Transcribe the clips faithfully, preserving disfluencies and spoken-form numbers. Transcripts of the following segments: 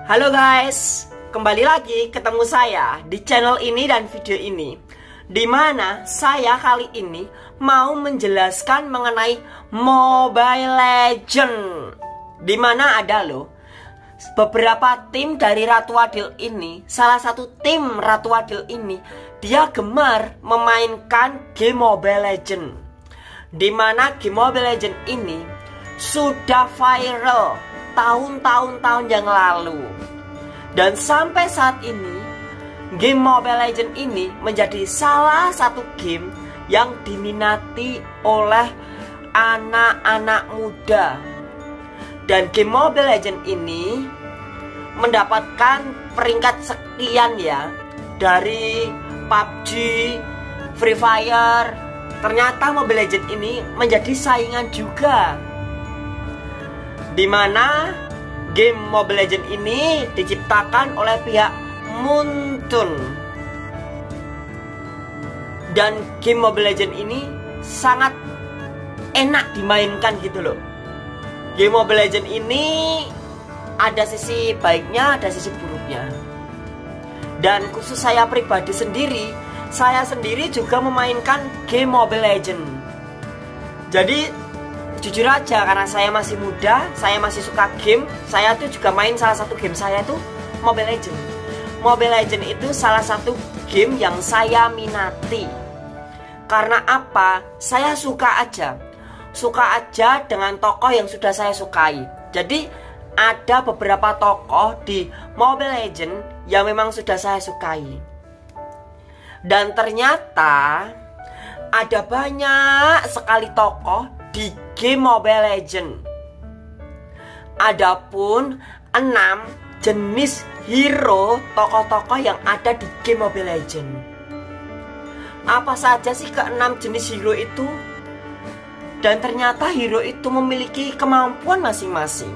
Halo guys, kembali lagi ketemu saya di channel ini dan video ini, dimana saya kali ini mau menjelaskan mengenai Mobile Legends. Dimana ada loh beberapa tim dari Ratu Adil ini. Salah satu tim Ratu Adil ini, dia gemar memainkan game Mobile Legends, dimana game Mobile Legends ini sudah viral tahun-tahun tahun yang lalu. Dan sampai saat ini game Mobile Legends ini menjadi salah satu game yang diminati oleh anak-anak muda. Dan game Mobile Legends ini mendapatkan peringkat sekian ya dari P U B G, Free Fire. Ternyata Mobile Legends ini menjadi saingan juga, dimana game Mobile Legends ini diciptakan oleh pihak Moonton. Dan game Mobile Legends ini sangat enak dimainkan gitu loh. Game Mobile Legends ini ada sisi baiknya, ada sisi buruknya. Dan khusus saya pribadi sendiri, saya sendiri juga memainkan game Mobile Legends. Jadi jujur aja, karena saya masih muda, saya masih suka game, saya tuh juga main salah satu game saya tuh Mobile Legends. Mobile Legends itu salah satu game yang saya minati. Karena apa? Saya suka aja. Suka aja dengan tokoh yang sudah saya sukai. Jadi ada beberapa tokoh di Mobile Legends yang memang sudah saya sukai. Dan ternyata ada banyak sekali tokoh di game Mobile Legends. Adapun enam jenis hero tokoh-tokoh yang ada di game Mobile Legends. Apa saja sih keenam jenis hero itu? Dan ternyata hero itu memiliki kemampuan masing-masing.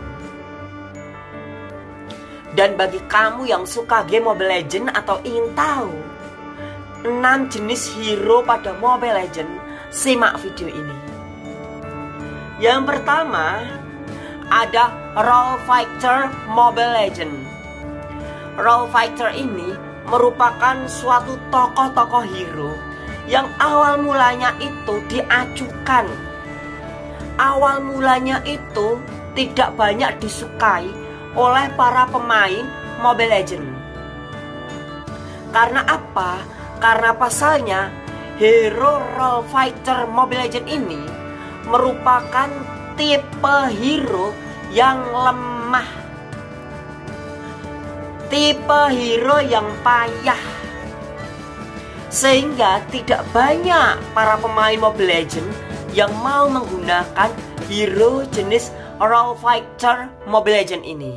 Dan bagi kamu yang suka game Mobile Legends atau ingin tahu enam jenis hero pada Mobile Legends, simak video ini. Yang pertama ada Role Fighter Mobile Legends. Role Fighter ini merupakan suatu tokoh-tokoh hero yang awal mulanya itu diacukan. Awal mulanya itu tidak banyak disukai oleh para pemain Mobile Legends. Karena apa? Karena pasalnya hero Role Fighter Mobile Legends ini merupakan tipe hero yang lemah, tipe hero yang payah, sehingga tidak banyak para pemain Mobile Legends yang mau menggunakan hero jenis Role Fighter Mobile Legends ini.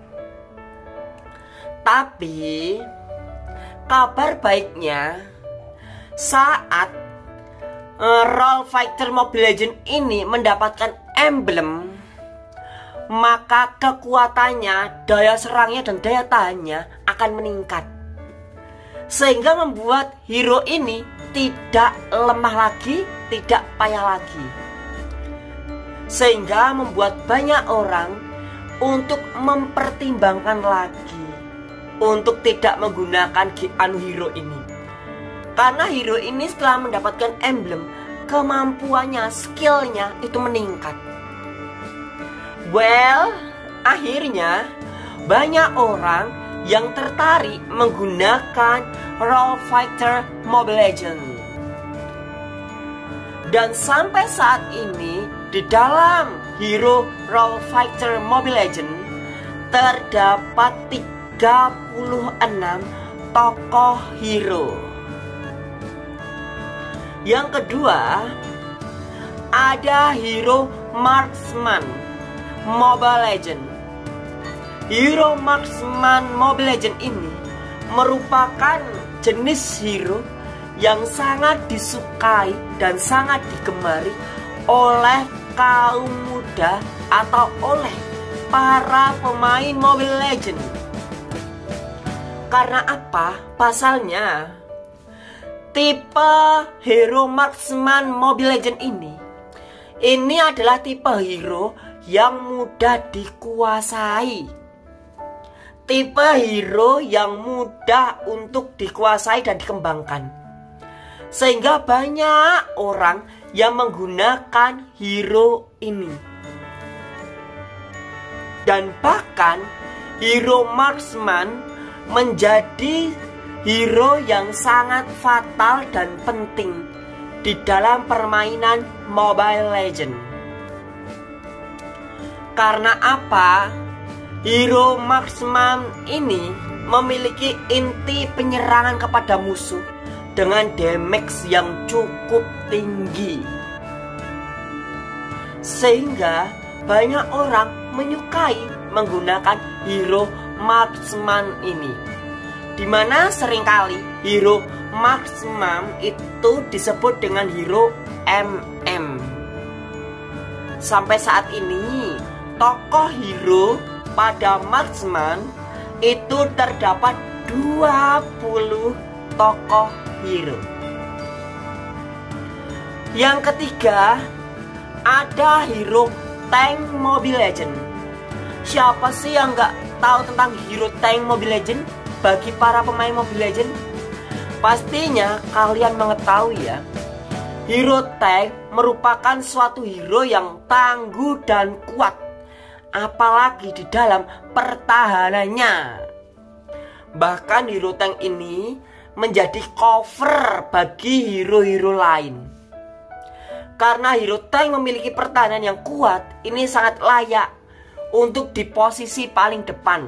Tapi kabar baiknya, saat uh, Role Fighter Mobile Legends ini mendapatkan emblem, maka kekuatannya, daya serangnya dan daya tahannya akan meningkat, sehingga membuat hero ini tidak lemah lagi, tidak payah lagi, sehingga membuat banyak orang untuk mempertimbangkan lagi untuk tidak menggunakan anu hero ini. Karena hero ini setelah mendapatkan emblem, kemampuannya, skillnya itu meningkat. Well, akhirnya banyak orang yang tertarik menggunakan Role Fighter Mobile Legends. Dan sampai saat ini di dalam hero Role Fighter Mobile Legends terdapat tiga puluh enam tokoh hero. Yang kedua ada hero Marksman Mobile Legends. Hero Marksman Mobile Legends ini merupakan jenis hero yang sangat disukai dan sangat digemari oleh kaum muda atau oleh para pemain Mobile Legends. Karena apa? Pasalnya tipe hero Marksman Mobile Legends ini Ini adalah tipe hero yang mudah dikuasai. tipe hero yang mudah untuk dikuasai dan dikembangkan. Sehingga banyak orang yang menggunakan hero ini. Dan bahkan hero marksman menjadi hero yang sangat fatal dan penting di dalam permainan Mobile Legends. Karena apa? Hero marksman ini memiliki inti penyerangan kepada musuh dengan damage yang cukup tinggi, sehingga banyak orang menyukai menggunakan hero marksman ini, dimana seringkali hero marksman itu disebut dengan hero M M. Sampai saat ini tokoh hero pada marksman itu terdapat dua puluh tokoh hero. Yang ketiga, ada hero tank Mobile Legends. Siapa sih yang nggak tahu tentang hero tank Mobile Legends? Bagi para pemain Mobile Legends, pastinya kalian mengetahui ya, hero tank merupakan suatu hero yang tangguh dan kuat, apalagi di dalam pertahanannya. Bahkan hero tank ini menjadi cover bagi hero-hero lain. Karena hero tank memiliki pertahanan yang kuat, ini sangat layak untuk di posisi paling depan.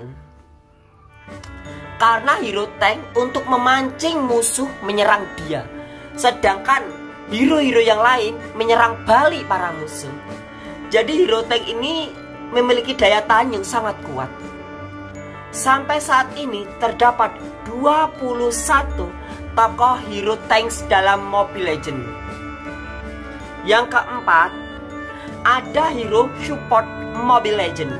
Karena hero tank untuk memancing musuh menyerang dia, sedangkan hero-hero yang lain menyerang balik para musuh. Jadi hero tank ini memiliki daya tahan yang sangat kuat. Sampai saat ini terdapat dua puluh satu tokoh hero tanks dalam Mobile Legends. Yang keempat, ada hero support Mobile Legends.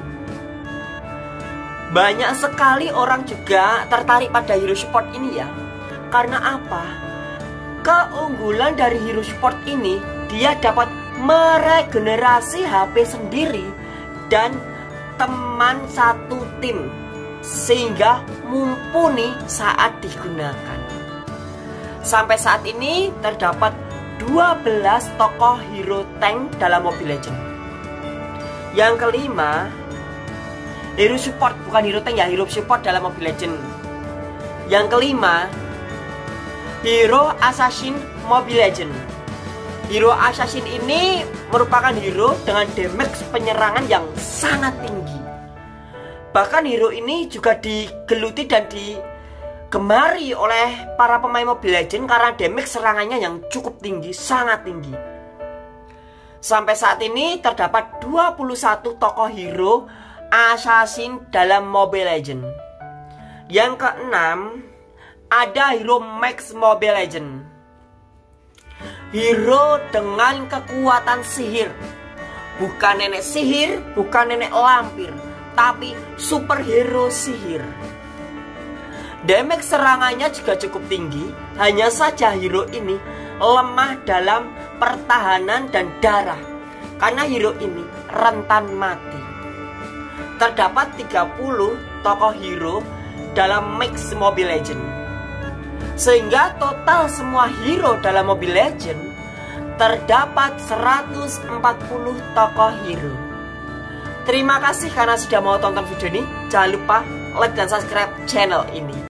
Banyak sekali orang juga tertarik pada hero support ini ya. Karena apa? Keunggulan dari hero support ini, dia dapat meregenerasi H P sendiri dan teman satu tim, sehingga mumpuni saat digunakan. Sampai saat ini terdapat dua belas tokoh hero tank dalam Mobile Legends. Yang kelima, hero support, bukan hero tank ya, hero support dalam Mobile Legends. Yang kelima, hero assassin Mobile Legends. Hero assassin ini merupakan hero dengan damage penyerangan yang sangat tinggi. Bahkan hero ini juga digeluti dan digemari oleh para pemain Mobile Legends karena damage serangannya yang cukup tinggi, sangat tinggi. Sampai saat ini terdapat dua puluh satu tokoh hero assassin dalam Mobile Legends. Yang keenam, ada hero Max Mobile Legends. Hero dengan kekuatan sihir. Bukan nenek sihir, bukan nenek lampir, tapi superhero sihir. Damage serangannya juga cukup tinggi. Hanya saja hero ini lemah dalam pertahanan dan darah, karena hero ini rentan mati. Terdapat tiga puluh tokoh hero dalam Max Mobile Legends, sehingga total semua hero dalam Mobile Legends terdapat seratus empat puluh tokoh hero. Terima kasih karena sudah mau tonton video ini. Jangan lupa like dan subscribe channel ini.